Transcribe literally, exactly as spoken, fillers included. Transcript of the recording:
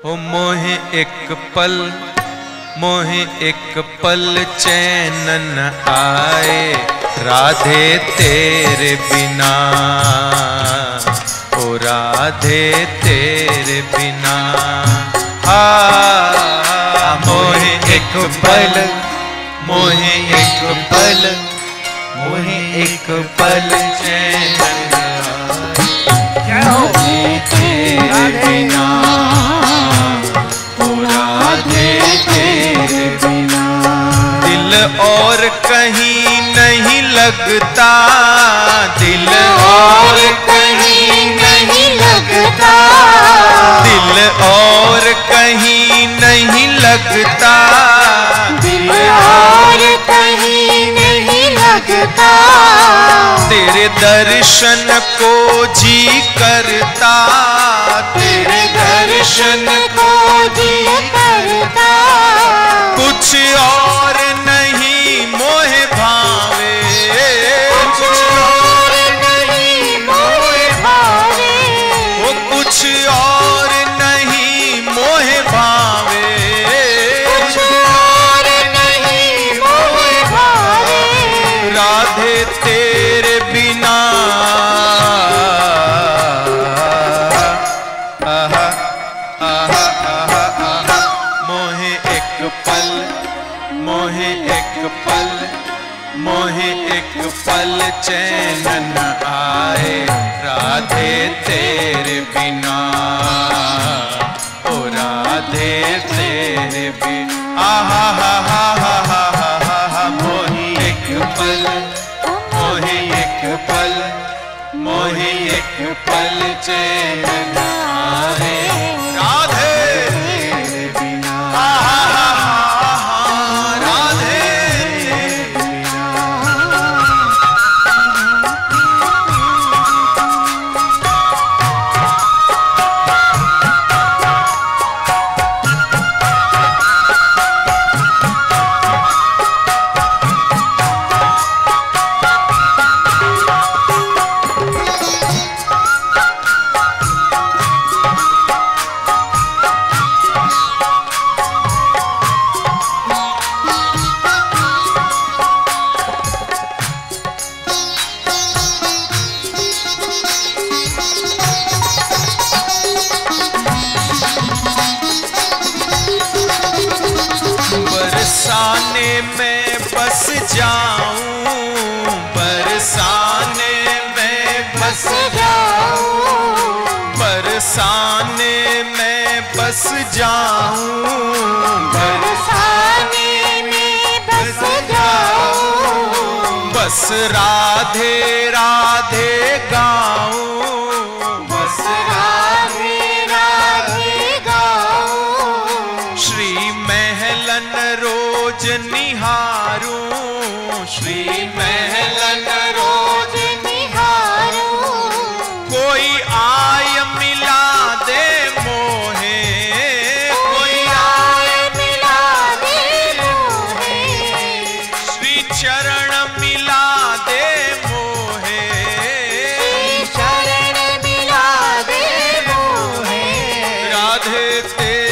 हो मोहे एक पल, मोहे एक पल चैन न आए, राधे तेरे बिना, ओ राधे तेरे बिना। हाँ मोहे एक पल, मोहे एक पल, मोहे एक पल चैन राधे तेरे बिना, ओ राधे तेरे बिना। दिल और कहीं नहीं लगता, दिल और कहीं नहीं लगता, दिल और कहीं नहीं लगता, दिल और कहीं नहीं लगता। तेरे दर्शन को जी करता, तेरे दर्शन को जी करता। कुछ और नहीं मोहे भावे, कुछ और नहीं मोहे भावे, वो कुछ और नहीं मोहे भावे, कुछ और नहीं मोहे भावे। राधे तेरे बिना, आहा आहा आहा आहा। मोहे एक पल, मोहे एक पल, मोहे एक पल चैन न आए, राधे तेरे बिना, ओ राधे तेरे बिना। आहा हा हा हा हा हा हा। मोहे एक पल, मोहे एक पल, मोहे एक पल चैन न आए, राधे तेरे बिना। आहा हा हा हा, राधे तेरे बिना। बरसाने में बस जाऊं, बरसाने में बस जाऊं, बरसाने में बस जाऊं, बरसाने में बस जाऊं। बस राधे राधे गाऊं, बस राधे राधे गाऊं। श्री महलन रोज निहारूं, श्री महलन रोज निहारूं। कोई आय मिला दे मोहे, कोई आय मिला दे मोहे। श्री चरण मिला दे मोहे, श्री चरण मिला दे मोहे। राधे तेरे